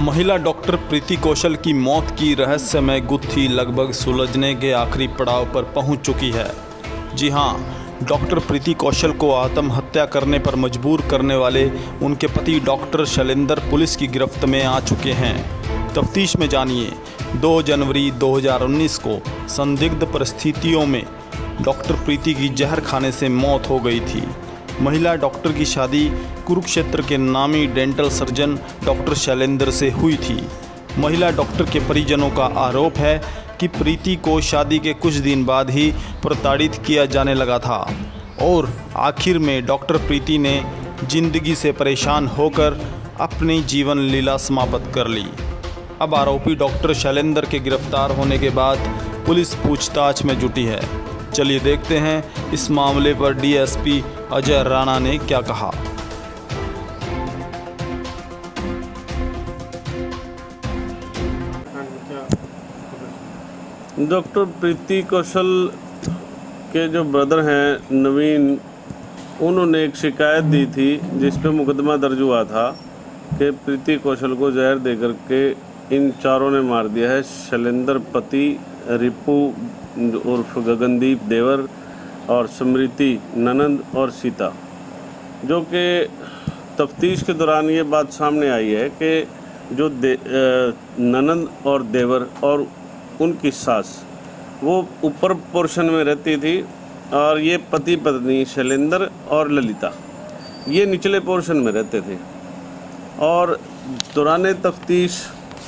महिला डॉक्टर प्रीति कौशल की मौत की रहस्यमय गुत्थी लगभग सुलझने के आखिरी पड़ाव पर पहुंच चुकी है। जी हां, डॉक्टर प्रीति कौशल को आत्महत्या करने पर मजबूर करने वाले उनके पति डॉक्टर शैलेंद्र पुलिस की गिरफ्त में आ चुके हैं। तफ्तीश में जानिए, 2 जनवरी 2019 को संदिग्ध परिस्थितियों में डॉक्टर प्रीति की जहर खाने से मौत हो गई थी। महिला डॉक्टर की शादी कुरुक्षेत्र के नामी डेंटल सर्जन डॉक्टर शैलेंद्र से हुई थी। महिला डॉक्टर के परिजनों का आरोप है कि प्रीति को शादी के कुछ दिन बाद ही प्रताड़ित किया जाने लगा था और आखिर में डॉक्टर प्रीति ने जिंदगी से परेशान होकर अपनी जीवन लीला समाप्त कर ली। अब आरोपी डॉक्टर शैलेंद्र के गिरफ्तार होने के बाद पुलिस पूछताछ में जुटी है। चलिए देखते हैं इस मामले पर डीएसपी अजय राणा ने क्या कहा। डॉक्टर प्रीति कौशल के जो ब्रदर हैं नवीन, उन्होंने एक शिकायत दी थी जिस पे मुकदमा दर्ज हुआ था कि प्रीति कौशल को जहर देकर के इन चारों ने मार दिया है। शैलेंद्र पति, रिपू उर्फ गगनदीप देवर और स्मृति ननंद और सीता। जो कि तफ्तीश के दौरान ये बात सामने आई है कि जो ननंद और देवर और उनकी सास वो ऊपर पोर्शन में रहती थी और ये पति पत्नी शैलेंद्र और ललिता ये निचले पोर्शन में रहते थे। और दौरान तफ्तीश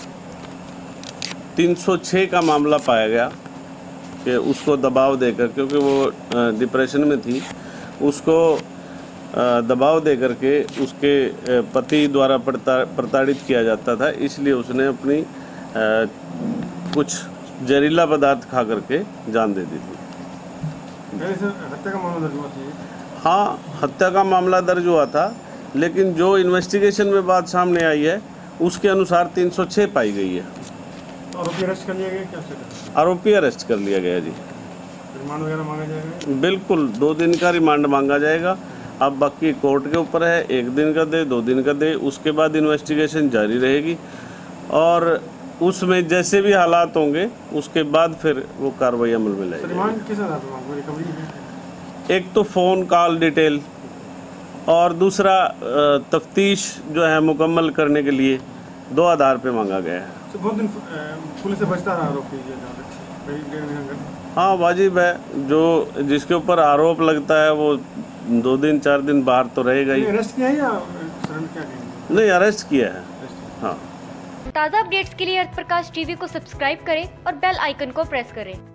306 का मामला पाया गया कि उसको दबाव देकर, क्योंकि वो डिप्रेशन में थी, उसको दबाव देकर के उसके पति द्वारा प्रताड़ित किया जाता था, इसलिए उसने अपनी कुछ जहरीला पदार्थ खा करके जान दे दी थी। हत्या का मामला दर्ज हुआ था? हाँ, हत्या का मामला दर्ज हुआ था, लेकिन जो इन्वेस्टिगेशन में बात सामने आई है उसके अनुसार 306 पाई गई है। आरोपी अरेस्ट कर लिया गया? क्या? आरोपी अरेस्ट कर लिया गया जी। रिमांड वगैरह मांगा जाएगा? बिल्कुल, 2 दिन का रिमांड मांगा जाएगा। अब बाकी कोर्ट के ऊपर है, 1 दिन का दे, 2 दिन का दे, उसके बाद इन्वेस्टिगेशन जारी रहेगी और उसमें जैसे भी हालात होंगे उसके बाद फिर वो कार्रवाई अमल में लाएगी। रिमांड किस आधार पर रिकवरी? एक तो फ़ोन कॉल डिटेल और दूसरा तफ्तीश जो है मुकम्मल करने के लिए 2 आधार पे मांगा गया है। तो बहुत दिन पुलिस से बचता रहा आरोपी? हाँ, वाजिब है, जो जिसके ऊपर आरोप लगता है वो 2 दिन 4 दिन बाहर तो रहेगा ही। अरेस्ट किया है या क्या किया? नहीं, अरेस्ट किया है। हाँ। ताज़ा अपडेट्स के लिए अर्थ प्रकाश टीवी को सब्सक्राइब करें और बेल आइकन को प्रेस करें।